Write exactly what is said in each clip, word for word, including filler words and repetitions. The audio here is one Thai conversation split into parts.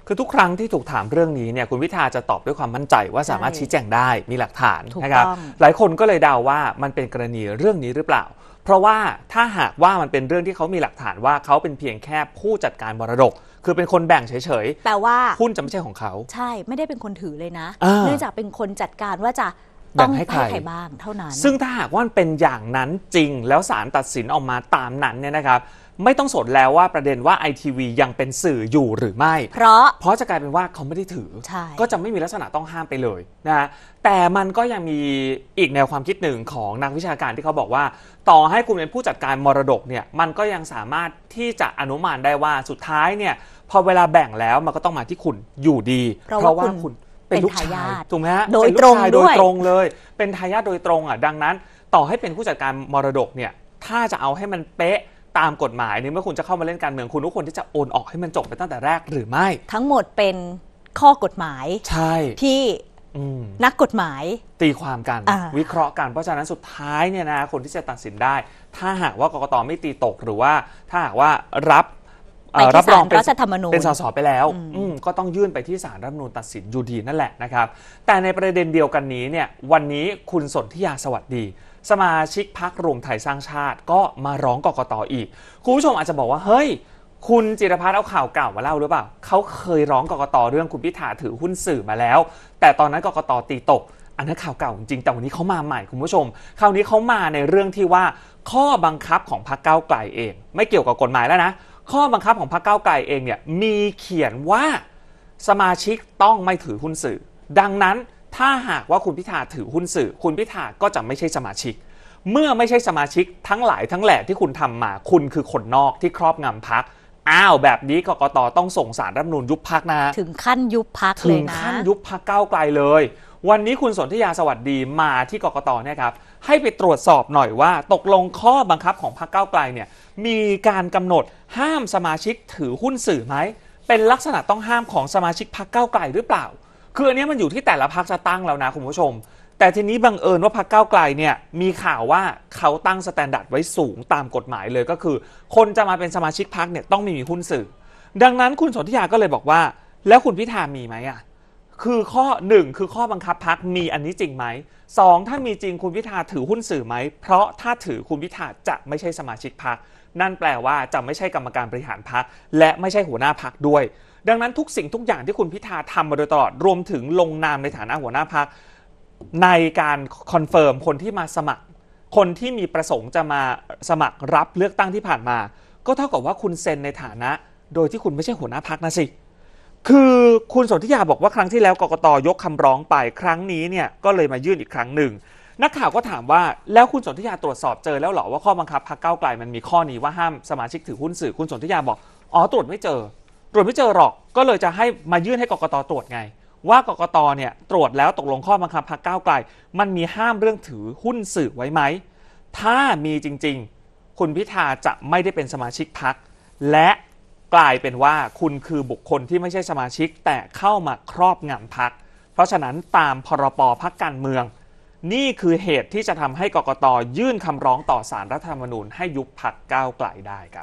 คือทุกครั้งที่ถูกถามเรื่องนี้เนี่ยคุณพิธาจะตอบด้วยความมั่นใจว่าสามารถชี้แจงได้มีหลักฐานนะครับหลายคนก็เลยเดาว่ามันเป็นกรณีเรื่องนี้หรือเปล่าเพราะว่าถ้าหากว่ามันเป็นเรื่องที่เขามีหลักฐานว่าเขาเป็นเพียงแค่ผู้จัดการมรดกคือเป็นคนแบ่งเฉยๆแต่ว่าหุ้นจะไม่ใช่ของเขาใช่ไม่ได้เป็นคนถือเลยนะเนื่องจากเป็นคนจัดการว่าจะต้องให้ใครบ้างเท่านั้นซึ่งถ้าหากว่ามันเป็นอย่างนั้นจริงแล้วศาลตัดสินออกมาตามนั้นเนี่ยนะครับไม่ต้องสนแล้วว่าประเด็นว่า ไอ ที วี ยังเป็นสื่ออยู่หรือไม่เพราะเพราะจะกลายเป็นว่าเขาไม่ได้ถือก็จะไม่มีลักษณะต้องห้ามไปเลยนะแต่มันก็ยังมีอีกแนวความคิดหนึ่งของนักวิชาการที่เขาบอกว่าต่อให้คุณเป็นผู้จัดการมรดกเนี่ยมันก็ยังสามารถที่จะอนุมานได้ว่าสุดท้ายเนี่ยพอเวลาแบ่งแล้วมันก็ต้องมาที่คุณอยู่ดีเพราะว่าคุณเป็นลูกชายถูกไหมฮะโดยตรงโดยตรงเลยเป็นทายาทโดยตรงอ่ะดังนั้นต่อให้เป็นผู้จัดการมรดกเนี่ยถ้าจะเอาให้มันเป๊ะตามกฎหมายเนี่ยเมื่อคุณจะเข้ามาเล่นการเมืองคุณทุกคนที่จะโอนออกให้มันจบไปตั้งแต่แรกหรือไม่ทั้งหมดเป็นข้อกฎหมายใช่ที่นักกฎหมายตีความกันวิเคราะห์กันเพราะฉะนั้นสุดท้ายเนี่ยนะคนที่จะตัดสินได้ถ้าหากว่ากกต.ไม่ตีตกหรือว่าถ้าหากว่ารับรับรองเป็นเป็นสสไปแล้วก็ต้องยื่นไปที่ศาลรัฐธรรมนูญตัดสินอยู่ดีนั่นแหละนะครับแต่ในประเด็นเดียวกันนี้เนี่ยวันนี้คุณสนธิยาสวัสดีสมาชิกพรรครวมไทยสร้างชาติก็มาร้องกกต.อีกคุณผู้ชมอาจจะบอกว่าเฮ้ยคุณจิรพัฒน์เอาข่าวเก่ามาเล่าหรือเปล่าเขาเคยร้องกกต.เรื่องคุณพิธาถือหุ้นสื่อมาแล้วแต่ตอนนั้นกกต.ตีตกอันนั้นข่าวเก่าจริงแต่วันนี้เขามาใหม่คุณผู้ชมคราวนี้เขามาในเรื่องที่ว่าข้อบังคับของพรรคก้าวไกลเองไม่เกี่ยวกับกฎหมายแล้วนะข้อบังคับของพรรคก้าวไกลเองเนี่ยมีเขียนว่าสมาชิกต้องไม่ถือหุ้นสื่อดังนั้นถ้าหากว่าคุณพิธาถือหุ้นสื่อคุณพิธาก็จะไม่ใช่สมาชิกเมื่อไม่ใช่สมาชิกทั้งหลายทั้งแหล่ที่คุณทำมาคุณคือคนนอกที่ครอบงำพรรคอ้าวแบบนี้กกต.ต้องส่งสารรัฐธรรมนูญยุบพรรคนะถึงขั้นยุบพรรคเลยนะถึงขั้นยุบพรรคก้าวไกลเลยวันนี้คุณสนธิยาสวัสดีมาที่กกต.เนี่ยครับให้ไปตรวจสอบหน่อยว่าตกลงข้อบังคับของพรรคก้าวไกลเนี่ยมีการกำหนดห้ามสมาชิกถือหุ้นสื่อไหมเป็นลักษณะต้องห้ามของสมาชิกพรรคก้าวไกลหรือเปล่าคืออันนี้มันอยู่ที่แต่ละพรรคจะตั้งแล้วนะคุณผู้ชมแต่ทีนี้บังเอิญว่าพรรคก้าวไกลเนี่ยมีข่าวว่าเขาตั้งสแตนดาร์ดไว้สูงตามกฎหมายเลยก็คือคนจะมาเป็นสมาชิกพรรคเนี่ยต้องไม่มีหุ้นสื่อดังนั้นคุณสนธิยาก็เลยบอกว่าแล้วคุณพิธามีไหมอ่ะคือข้อหนึ่งคือข้อบังคับพรรคมีอันนี้จริงไหมสองถ้ามีจริงคุณพิธาถือหุ้นสื่อไหมเพราะถ้าถือคุณพิธาจะไม่ใช่สมาชิกพรรคนั่นแปลว่าจะไม่ใช่กรรมการบริหารพรรคและไม่ใช่หัวหน้าพรรคด้วยดังนั้นทุกสิ่งทุกอย่างที่คุณพิธาทำมาโดยตลอดรวมถึงลงนามในฐานะหัวหน้าพรรคในการคอนเฟิร์มคนที่มาสมัครคนที่มีประสงค์จะมาสมัครรับเลือกตั้งที่ผ่านมาก็เท่ากับว่าคุณเซ็นในฐานะโดยที่คุณไม่ใช่หัวหน้าพรรคนะสิคือคุณสนธิยาบอกว่าครั้งที่แล้วกกต.ยกคำร้องไปครั้งนี้เนี่ยก็เลยมายื่นอีกครั้งหนึ่งนักข่าวก็ถามว่าแล้วคุณสนธิยาตรวจสอบเจอแล้วเหรอว่าข้อบังคับพรรคก้าวไกลมันมีข้อนี้ว่าห้ามสมาชิกถือหุ้นสื่อคุณสนธิยาบอกอ๋อตรวจไม่เจอตรวจไม่เจอหรอกก็เลยจะให้มายื่นให้กกต.ตรวจไงว่ากกต.เนี่ยตรวจแล้วตกลงข้อบังคับพรรคก้าวไกลมันมีห้ามเรื่องถือหุ้นสื่อไว้ไหมถ้ามีจริงๆคุณพิธาจะไม่ได้เป็นสมาชิกพรรคและกลายเป็นว่าคุณคือบุคคลที่ไม่ใช่สมาชิกแต่เข้ามาครอบงำพรรคเพราะฉะนั้นตามพรบพรรคการเมืองนี่คือเหตุที่จะทำให้กกต.ยื่นคำร้องต่อศาลรัฐธรรมนูญให้ยุบพรรคก้าวไกลได้ครับ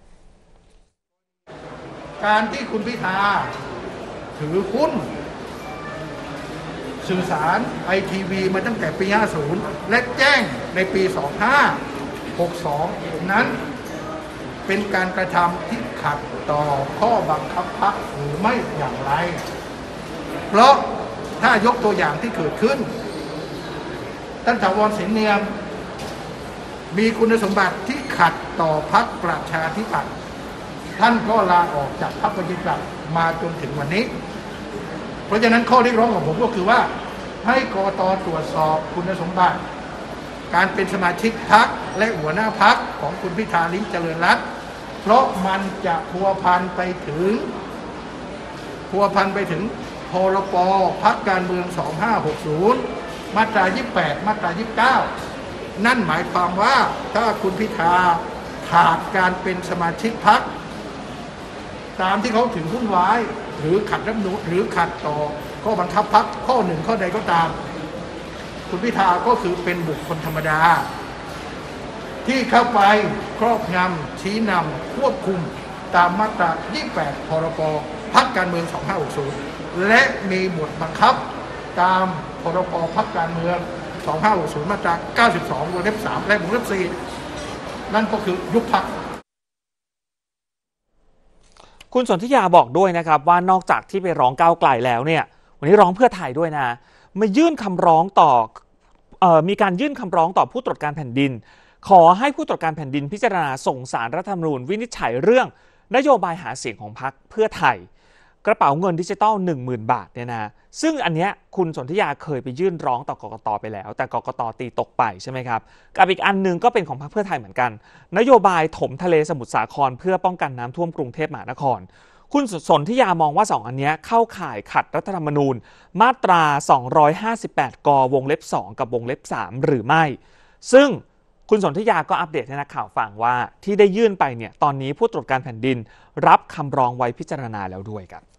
การที่คุณพิธาถือหุ้นสื่อสาร ไอ ที วี มาตั้งแต่ปีห้าสิบและแจ้งในปีสองพันห้าร้อยหกสิบสองนั้นเป็นการกระทำที่ขัดต่อข้อบังคับพรรคหรือไม่อย่างไรเพราะถ้ายกตัวอย่างที่เกิดขึ้นท่านถาวร สินเนียมมีคุณสมบัติที่ขัดต่อพรรคประชาธิปัตย์ท่านก็ลาออกจากพรรคประชาธิปัตย์มาจนถึงวันนี้เพราะฉะนั้นข้อเรียกร้องของผมก็คือว่าให้กกต.ตรวจสอบคุณสมบัติการเป็นสมาชิกพรรคและหัวหน้าพรรคของคุณพิธาลิ้มเจริญรัตน์เพราะมันจะพัวพันไปถึงพัวพันไปถึงพรบพรรคการเมืองสองพันห้าร้อยหกสิบมาตรายี่สิบแปดมาตรายี่สิบเก้านั่นหมายความว่าถ้าคุณพิธาขาดการเป็นสมาชิกพรรคตามที่เขาถือหุ้นไว้หรือขัดรัฐธรรมนูญหรือขัดต่อข้อบังคับพรรคข้อหนึ่งข้อใดก็ตามคุณพิธาก็คือเป็นบุคคลธรรมดาที่เข้าไปครอบงำชี้นำควบคุมตามมาตรายี่สิบแปดพรบพรรคการเมือง สองห้าหกศูนย์ และมีบทบังคับตามพรบพรรคการเมือง สองห้าหกศูนย์ มาตรา เก้าสิบสอง วงเล็บ สาม และวงเล็บ สี่ นั่นก็คือยุบพรรคคุณสนธิยาบอกด้วยนะครับว่านอกจากที่ไปร้องก้าวไกลแล้วเนี่ยวันนี้ร้องเพื่อไทยด้วยนะมายื่นคำร้องต่อเอ่อมีการยื่นคำร้องต่อผู้ตรวจการแผ่นดินขอให้ผู้ตรวจการแผ่นดินพิจารณาส่งสารรัฐธรรมนูญวินิจฉัยเรื่องนโยบายหาเสียงของพรรคเพื่อไทยกระเป๋าเงินดิจิตอล หนึ่งหมื่น บาทเนี่ยนะซึ่งอันเนี้ยคุณสนธิยาเคยไปยื่นร้องต่อกกตไปแล้วแต่กกตตีตกไปใช่ไหมครับกับอีกอันนึงก็เป็นของพรรคเพื่อไทยเหมือนกันนโยบายถมทะเลสมุทรสาครเพื่อป้องกันน้ำท่วมกรุงเทพมหานครคุณสนธิยามองว่าสองอันนี้เข้าข่ายขัดรัฐธรรมนูญมาตราสองร้อยห้าสิบแปดกวงเล็บสองกับวงเล็บสามหรือไม่ซึ่งคุณสนธิยาก็อัปเดตให้นักข่าวฟังว่าที่ได้ยื่นไปเนี่ยตอนนี้ผู้ตรวจการแผ่นดินรับคำร้องไว้พิจารณาแล้วด้วยครับ